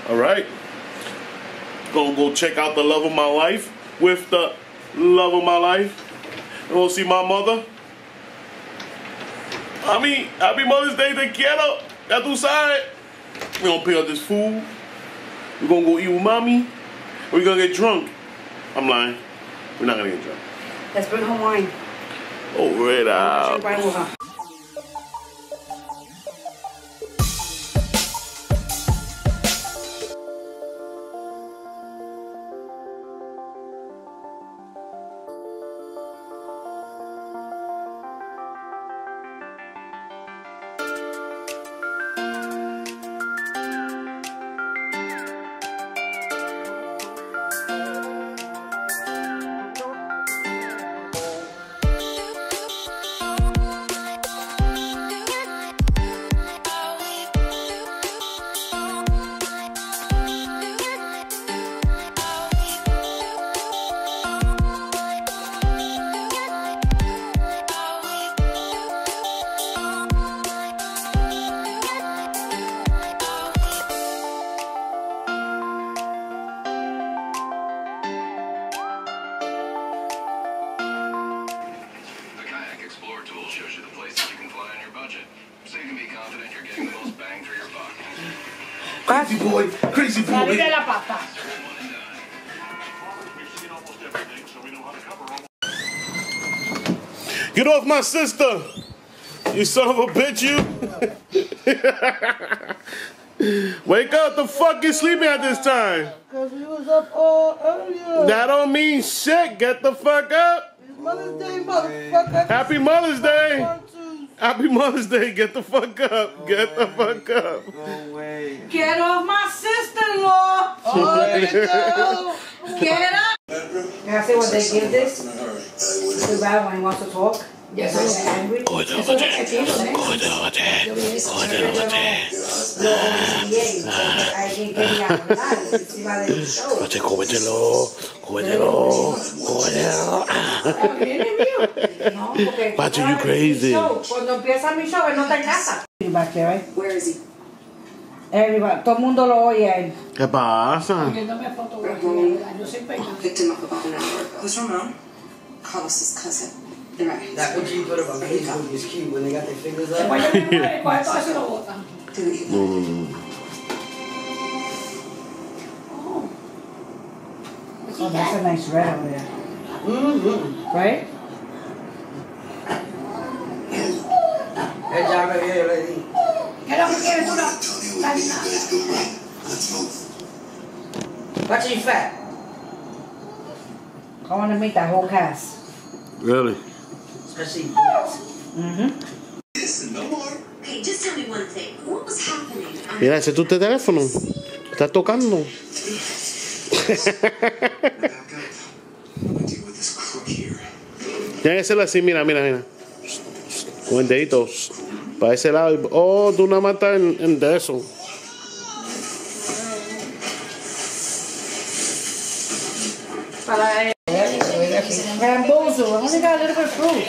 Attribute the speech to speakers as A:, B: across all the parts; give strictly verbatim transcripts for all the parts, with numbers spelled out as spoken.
A: All right. Gonna go check out the love of my life with the love of my life. Gonna see my mother. I mean, happy Mother's Day, te quiero. Ya tú sabes. We're gonna pick up this food. We're gonna go eat with mommy. We're gonna get drunk. I'm lying. We're not gonna get drunk.
B: Let's bring home wine.
A: Over it out.
C: Shows you the places you can fly on your budget, so you can be confident you're getting the most bang for your buck.
A: Crazy boy, crazy boy. Get off my sister, you son of a bitch, you. Wake up, the fuck you sleeping at this time?
D: Because we was up all earlier.
A: That don't mean shit, get the fuck up.
D: Mother's Day, motherfucker.
A: Happy Mother's Day. Happy Mother's Day. Get the fuck up. Get the fuck up.
D: Go away.
B: Get off my sister-in-law.
D: Oh, girl.
B: Get up. Can I say what they give this? Too bad when he wants to talk. Yes, I'm angry.
A: Go there, go there. Go there, go there. Go there, go there. Cómetelo, cómetelo, cómetelo. Pacho, you crazy.
B: Cuando empieza mi show, él no está en casa.
E: Where is he?
B: Everybody, todo el mundo lo oye a él.
A: ¿Qué pasa?
E: Picked him up about an hour ago. Who's Ramon? Carlos's cousin. Right.
D: That what you put up on Facebook is cute when they got their fingers up.
A: No, no, no.
B: Oh, that's a nice red over there.
D: Mm-hmm.
B: Right?
D: Hey, job right here, lady.
B: Get over here, do that.
D: Watch you fat.
B: I want to meet that whole cast.
A: Really?
D: Especially boots.
B: Mm-hmm.
E: Listen, no more. Okay, just tell me one thing. What was happening?
A: Mira, ese es tu teléfono. Estás tocando. Tiene que ser así, mira, mira, mira. Con el dedito. Para ese lado. Oh, tú nada más estás en, en de eso.
B: Para Bamboozle. I only got a little bit of fruit.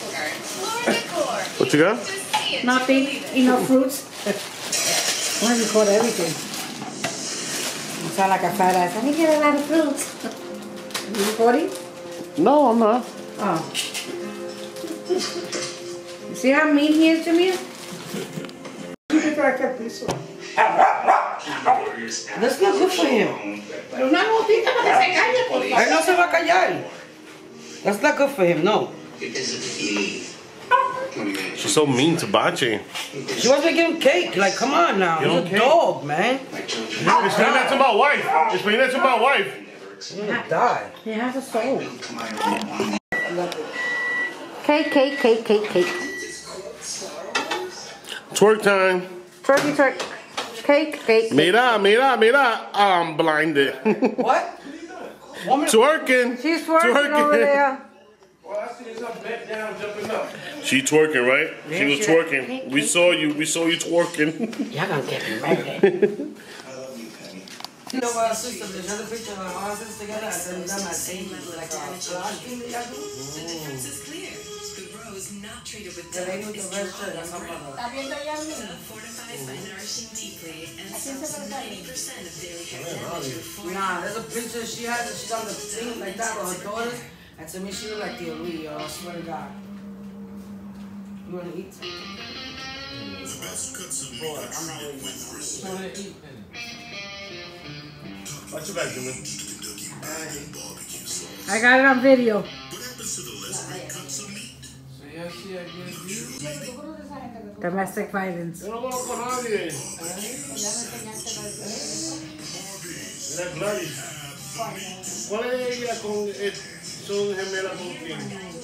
A: What you got?
B: Nothing. Enough fruits. I want to record everything. You sound like a fat ass. I didn't get a lot of fruits. You recording?
A: No, I'm not.
B: Oh. You see how mean he is to me?
D: That's not good for him.
B: Pero una gotita para que se calle, por favor.
D: Él no se va a callar. That's not good for him, no.
A: She's so mean to Bachi.
D: She wants to give him cake. Like, come on now.
A: You
D: He's a
A: don't
D: dog, man.
A: Explain that to my wife. Explain that to my wife.
D: He's gonna die.
B: He has a soul. Cake, cake, cake, cake, cake.
A: Twerk time.
B: Twerky, twerk. Cake, cake, cake.
A: Mira, mira, mira. I'm blinded.
D: What?
A: Twerking.
B: She's twerking, twerking over there.
A: She twerking, right? She was twerking. We saw you. We saw you twerking.
B: Y'all gonna get me ready.
D: You know what, sister, there's another picture of our houses together. I said, we're not my same, like, our
E: was not treated with
D: The lady
E: tough
D: with
E: is
D: the red shirt,
E: Johanna's
D: I'm not
E: bread.
B: ¿Está viendo ya el niño?
E: Fortified by nourishing deeply and
B: ¿A quién se
E: stops
B: lo está
E: ninety
B: viendo?
E: percent of daily head damage before
D: Nah, there's a picture she has and she's on the thing like that with her daughters. And to me, she look like Tia Louie, yo. I swear to God. You wanna eat? Boy, I'm not waiting.
F: So they eat then.
A: Watch your back, Jimmy.
B: I got it on video.
F: So yeah, she against you.
B: Domestic violence.
A: Yo no conozco a nadie. Mira, Gladys. ¿Cuál es ella con... eh, son gemelas con quién?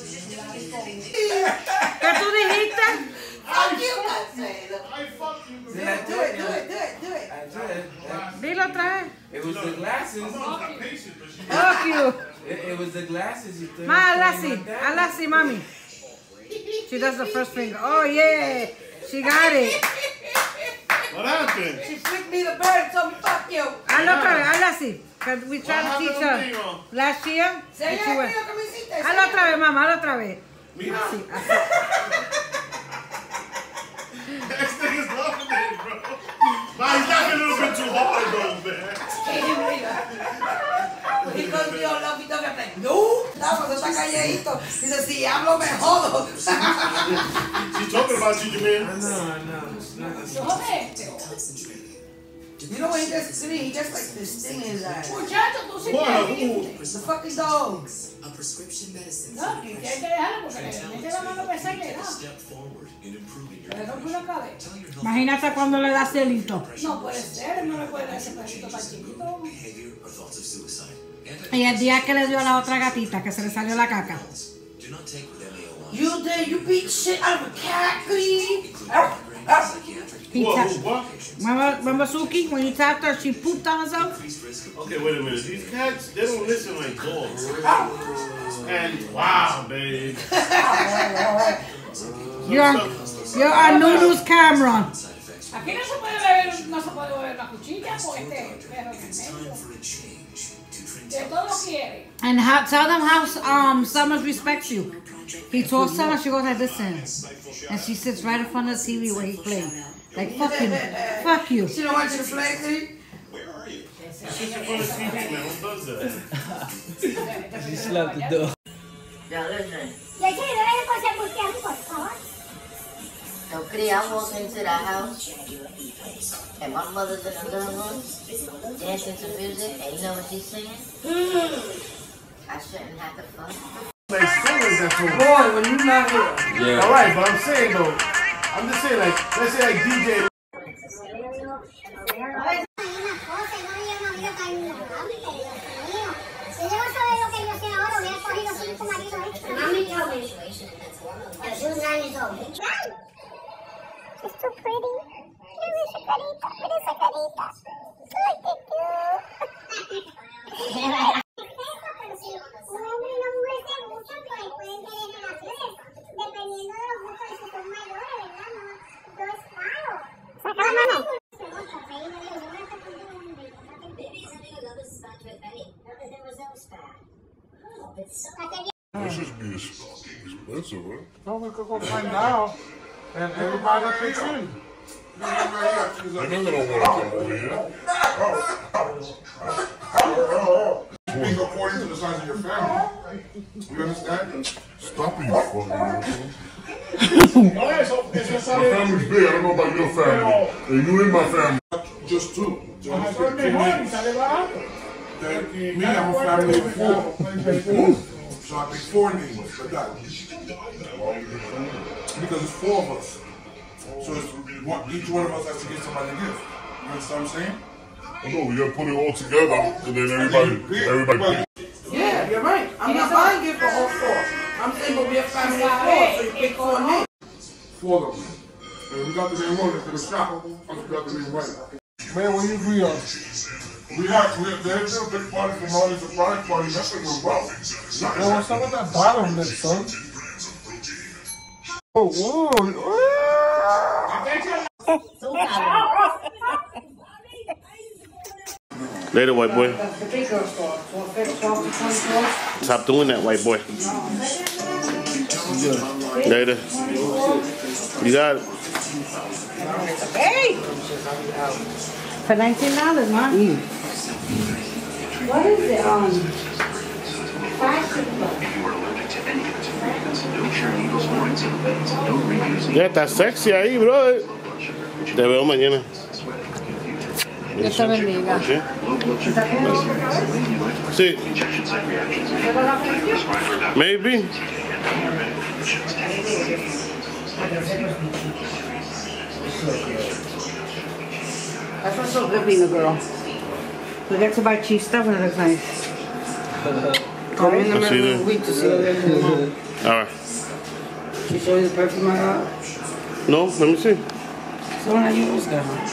B: ¿Qué tú dijiste?
D: Fuck you, I say it.
A: I fuck you.
D: Do it, do it, do it, do it, do it.
F: I did.
B: Dilo otra vez.
F: It was the glasses.
A: Not patient, but she...
B: Fuck you.
F: It, it was the glasses. You threw
B: Ma, hazla así. Hazla así, mami. She does the first finger. Oh, yeah. She got it.
A: What happened?
D: She flicked me the bird and told me, fuck you.
B: Hazla otra vez. Hazla así. Because we tried to
A: What
B: teach
A: happened
B: her
A: contigo?
B: last year.
D: Say
B: and she
D: it,
B: went-
D: mira que me hiciste.
B: Hazla otra vez, mamá. Hazla otra vez.
A: Mira.
B: Así, así.
A: Next thing is laughing at it, bro. Man, he's laughing a little bit too hard, though, man.
D: He goes, yo, lovey dovey. I'm like, no. No, pues está calladito. Dice, si hablo me jodo.
A: She's talking about you, Jameer.
F: I know, I know. It's not the
D: You know what he does to me? He does like this thing in his eye.
B: Muchacho, tú sí
A: What?
B: quieres.
D: The fucking dogs.
E: a prescription medicine.
B: No, y que hay que dejarlo porque le mete la mano pesada y le da.
C: Step forward in improving your
B: Le rompe una cabeza.
C: Tell your health
B: Imagínate cuando le da celito.
E: No puede ser, no le puede dar ese pedacito tan chiquito.
C: behavior or thoughts of suicide.
B: Y el día que le dio a la otra gatita, que se le salió la caca.
C: Do not take with M A O one.
D: You did, you beat shit out of a cat, please.
B: He
A: Whoa,
B: ta-
A: what?
B: remember, remember Suki, when you tapped her, she pooped on herself?
A: Okay, wait a minute. These cats, they don't listen like dogs. And wow, babe.
B: You're, you're a noodles Cameron.
E: Aquí no se puede beber, no se puede beber una cuchilla por este perro en el medio. De todo quiere.
B: And how, tell them how um Summer respects you. He told Summer, she goes like, listen. And she sits right in front of the T V where he playing. Like, fuck you. Fuck you.
D: She don't want you to play, see?
A: She's in front of T V, man. What does that?
F: She slapped the door.
D: Now listen.
G: Y hay que beber el coche busteando, por favor.
H: So Kitty, I walk into the house and my mother's in the living room dancing to music and you know what she's singing? I shouldn't have to fuck.
A: Like, sing like that for me.
D: Boy, when you not here.
F: Yeah.
A: Alright, but I'm saying though, I'm just saying like, let's say like D J.
G: Hay una cosa, y no había una vida tan ignorante, Dios mío. Si yo no sabía lo que yo sé ahora, hubiera cogido cinco maridos extra. Mami, tell me. At two nine years old. She's too pretty. Eres a carita, eres a carita. Ay, qué cute. Pero si un hombre y una mujer se gustan, pues pueden tener relaciones. Dependiendo de los gustos de si son mayores, ¿verdad? No, no es caro. Saca la mano.
I: This should be expensive, right?
F: No, we could go find out. And everybody pitch in.
I: I know they don't want to come over here.
J: Being according to the size of your family. You understand?
I: Stop being funny, man.
A: Oh, yeah, so it's just
I: My family's big. I don't know about your family. And you in my family.
J: Just two. You understand? Two names. Then me, I'm a family of four. So I pick four names for that. Because it's four of us. So it's one, each one of us has to get somebody a gift. You understand what I'm saying?
I: No, we gotta put it all together, and then everybody, everybody.
D: Yeah, you're right. I'm not buying gift for all four. I'm saying we'll be a family of four, so you pick four names.
J: Four of them. And we got the name wrong for the shop. We got the name right.
F: Man, when you agree on.
J: We have, we have, there's a big party for Marty's surprise party. That's what we're well.
F: Yo, what's up with that bottom lip, son? Oh, whoa.
A: Later, white boy.
D: That's the big girl store. twelve to twenty-four.
A: Stop doing that, white boy.
F: Yeah.
A: Later. You got it.
B: Hey! For nineteen dollars, ma. Mm. What is it? Um,
A: Ya está sexy ahí, bro. Te veo mañana.
B: Dios te bendiga.
A: Sí. Sí. Maybe.
B: That's what's so good being a girl. We get to buy cheese stuff and it looks nice.
D: Come in the
A: I'll see you
D: middle of the
A: then.
D: week to see her.
A: All right.
D: She showed you the perfume I got.
A: No, let me see.
D: So when I use that.